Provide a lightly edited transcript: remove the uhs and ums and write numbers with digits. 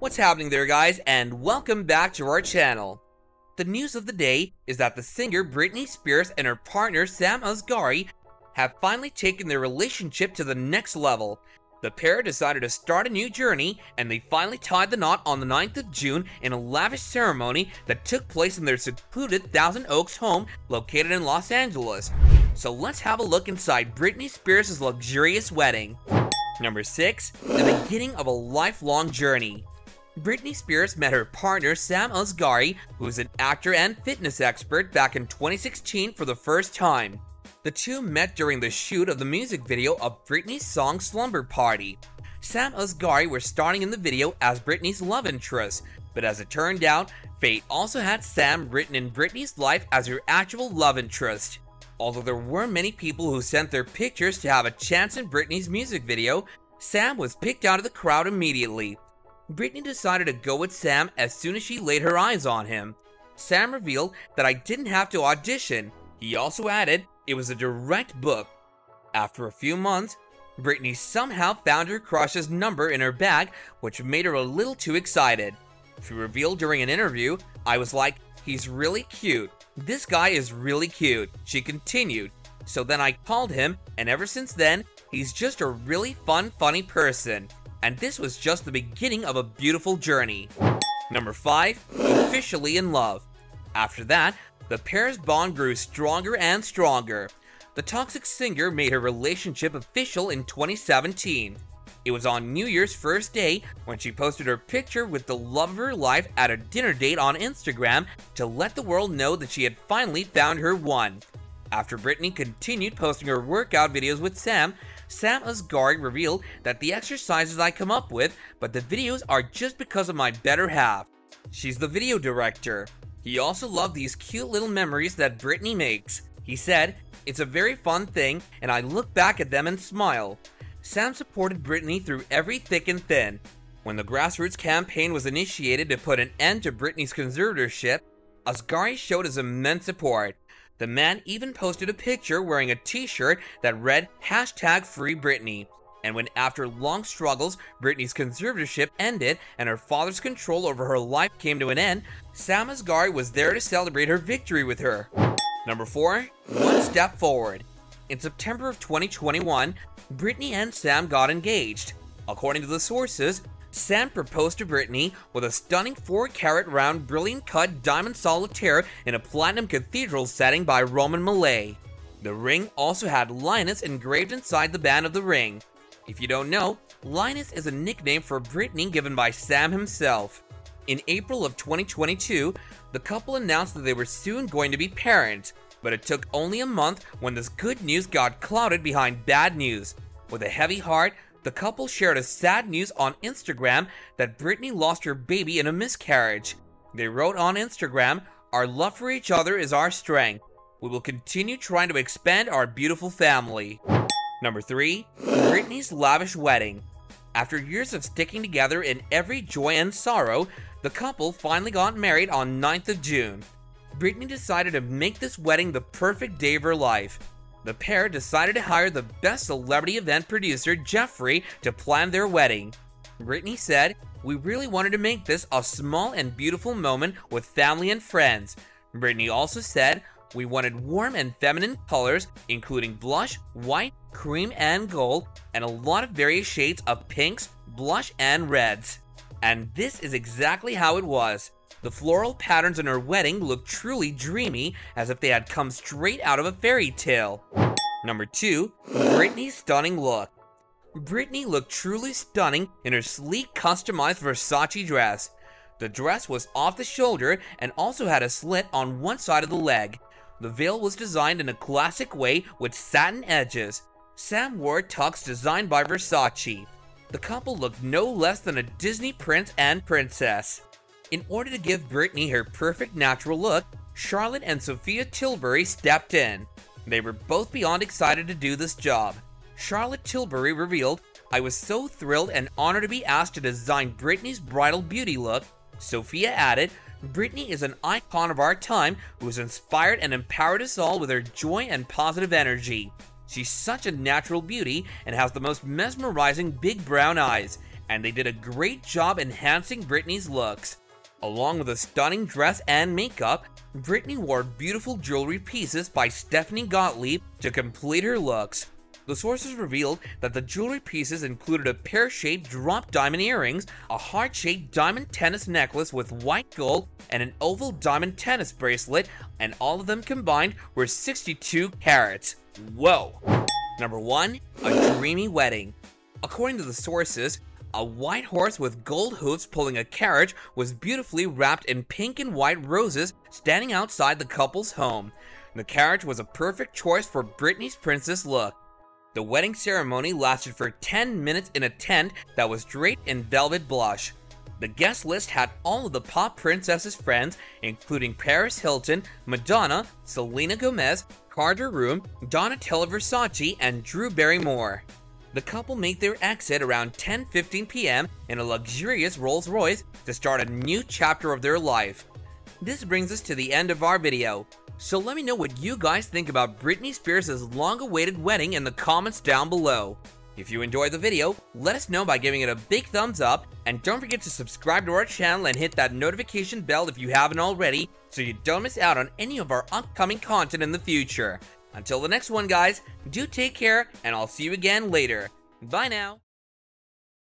What's happening there, guys, and welcome back to our channel. The news of the day is that the singer Britney Spears and her partner Sam Asghari have finally taken their relationship to the next level. The pair decided to start a new journey, and they finally tied the knot on the 9th of June in a lavish ceremony that took place in their secluded Thousand Oaks home located in Los Angeles. So let's have a look inside Britney Spears' luxurious wedding. Number 6. The beginning of a lifelong journey. Britney Spears met her partner Sam Asghari, who is an actor and fitness expert, back in 2016 for the first time. The two met during the shoot of the music video of Britney's song Slumber Party. Sam Asghari was starring in the video as Britney's love interest, but as it turned out, fate also had Sam written in Britney's life as her actual love interest. Although there were many people who sent their pictures to have a chance in Britney's music video, Sam was picked out of the crowd immediately. Britney decided to go with Sam as soon as she laid her eyes on him. Sam revealed that "I didn't have to audition." He also added, "It was a direct book." After a few months, Britney somehow found her crush's number in her bag, which made her a little too excited. She revealed during an interview, "I was like, he's really cute. This guy is really cute," she continued. "So then I called him, and ever since then, he's just a really fun, funny person. And this was just the beginning of a beautiful journey." Number 5. Officially in love. After that, the pair's bond grew stronger and stronger. The toxic singer made her relationship official in 2017. It was on New Year's first day when she posted her picture with the love of her life at a dinner date on Instagram to let the world know that she had finally found her one. After Britney continued posting her workout videos with Sam Asghari revealed that "the exercises I come up with, but the videos are just because of my better half. She's the video director." He also loved these cute little memories that Britney makes. He said, "It's a very fun thing, and I look back at them and smile." Sam supported Britney through every thick and thin. When the grassroots campaign was initiated to put an end to Britney's conservatorship, Asghari showed his immense support. The man even posted a picture wearing a t-shirt that read #FreeBritney. And when, after long struggles, Britney's conservatorship ended and her father's control over her life came to an end, Sam Asghari was there to celebrate her victory with her. Number 4. One step forward. In September of 2021, Britney and Sam got engaged. According to the sources, Sam proposed to Britney with a stunning 4-carat round brilliant cut diamond solitaire in a platinum cathedral setting by Roman Malay. The ring also had Linus engraved inside the band of the ring. If you don't know, Linus is a nickname for Britney given by Sam himself. In April of 2022, the couple announced that they were soon going to be parents, but it took only a month when this good news got clouded behind bad news. With a heavy heart, the couple shared a sad news on Instagram that Britney lost her baby in a miscarriage. They wrote on Instagram, "Our love for each other is our strength. We will continue trying to expand our beautiful family." Number 3. Britney's lavish wedding. After years of sticking together in every joy and sorrow, the couple finally got married on 9th of June. Britney decided to make this wedding the perfect day of her life. The pair decided to hire the best celebrity event producer, Jeffrey, to plan their wedding. Britney said, "We really wanted to make this a small and beautiful moment with family and friends." Britney also said, "We wanted warm and feminine colors, including blush, white, cream, and gold, and a lot of various shades of pinks, blush, and reds." And this is exactly how it was. The floral patterns in her wedding looked truly dreamy, as if they had come straight out of a fairy tale. Number 2. Britney's stunning look. Britney looked truly stunning in her sleek, customized Versace dress. The dress was off the shoulder and also had a slit on one side of the leg. The veil was designed in a classic way with satin edges. Sam wore a tux designed by Versace. The couple looked no less than a Disney prince and princess. In order to give Britney her perfect natural look, Charlotte and Sophia Tilbury stepped in. They were both beyond excited to do this job. Charlotte Tilbury revealed, "I was so thrilled and honored to be asked to design Britney's bridal beauty look." Sophia added, "Britney is an icon of our time who has inspired and empowered us all with her joy and positive energy. She's such a natural beauty and has the most mesmerizing big brown eyes. and they did a great job enhancing Britney's looks. Along with a stunning dress and makeup, Britney wore beautiful jewelry pieces by Stephanie Gottlieb to complete her looks. The sources revealed that the jewelry pieces included a pear-shaped drop diamond earrings, a heart-shaped diamond tennis necklace with white gold, and an oval diamond tennis bracelet, and all of them combined were 62 carats. Whoa! Number 1. A dreamy wedding. According to the sources, a white horse with gold hooves pulling a carriage was beautifully wrapped in pink and white roses standing outside the couple's home. The carriage was a perfect choice for Britney's princess look. The wedding ceremony lasted for 10 minutes in a tent that was draped in velvet blush. The guest list had all of the pop princess's friends, including Paris Hilton, Madonna, Selena Gomez, Carter Room, Donatella Versace, and Drew Barrymore. The couple made their exit around 10:15 p.m. in a luxurious Rolls-Royce to start a new chapter of their life. This brings us to the end of our video. So let me know what you guys think about Britney Spears' long-awaited wedding in the comments down below. If you enjoyed the video, let us know by giving it a big thumbs up, and don't forget to subscribe to our channel and hit that notification bell if you haven't already, so you don't miss out on any of our upcoming content in the future. Until the next one guys, do take care, and I'll see you again later. Bye now!